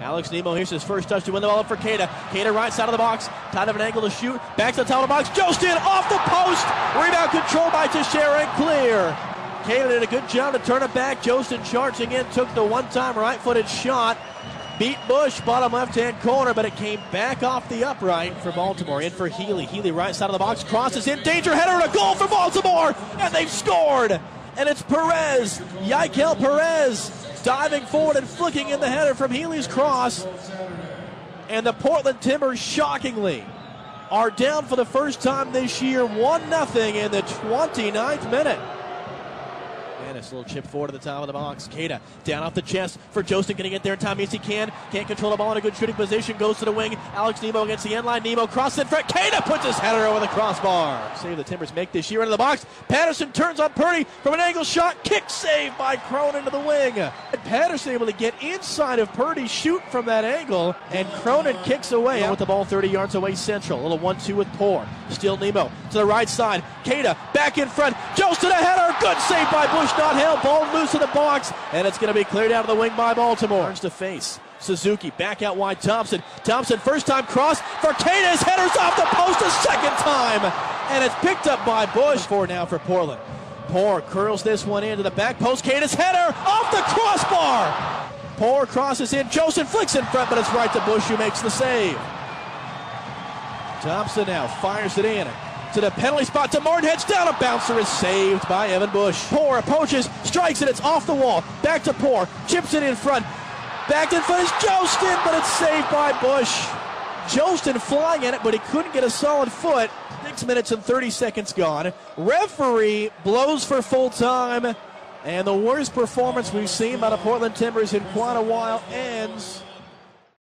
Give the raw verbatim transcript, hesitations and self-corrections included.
Alex Nemo, here's his first touch to win the ball up for Keita. Keita right side of the box, tight of an angle to shoot. Back to the top of the box, Jostin off the post. Rebound controlled by Teixeira and clear. Keita did a good job to turn it back. Jostin charging in, took the one-time right-footed shot. Beat Bush, bottom left-hand corner, but it came back off the upright for Baltimore. In for Healy. Healy right side of the box, crosses in, danger header and a goal for Baltimore, and they've scored. And it's Perez, Yaikel Perez, diving forward and flicking in the header from Healy's cross. And the Portland Timbers, shockingly, are down for the first time this year, one nothing in the twenty-ninth minute. Dennis, a little chip forward at the top of the box. Keita down off the chest for Jostin, going to get there in time. Yes, he can. Can't control the ball in a good shooting position. Goes to the wing. Alex Nemo against the end line. Nemo crosses in front. Keita puts his header over the crossbar. Save the Timbers make this year into the box. Patterson turns on Purdy from an angle shot. Kick save by Cronin to the wing. And Patterson able to get inside of Purdy, shoot from that angle, and Cronin kicks away with the ball thirty yards away central. A little one two with Poor. Still Nemo to the right side. Keita back in front. Jostin a header. Good save by Bush. Not held, ball loose in the box, and it's going to be cleared out of the wing by Baltimore. Turns to face Suzuki, back out wide. Thompson, Thompson first time cross for Keita. His header's off the post a second time, and it's picked up by Bush. Four now for Portland. Poor curls this one into the back post. Keita's header off the crossbar. Poor crosses in. Jostin flicks in front, but it's right to Bush, who makes the save. Thompson now fires it in to the penalty spot to Martin, heads down, a bouncer is saved by Evan Bush. Poor approaches, strikes it, it's off the wall, back to Poor, chips it in front, back in front is Jostin, but it's saved by Bush. Jostin flying at it, but he couldn't get a solid foot. Six minutes and thirty seconds gone. Referee blows for full time, and the worst performance we've seen by the Portland Timbers in quite a while ends.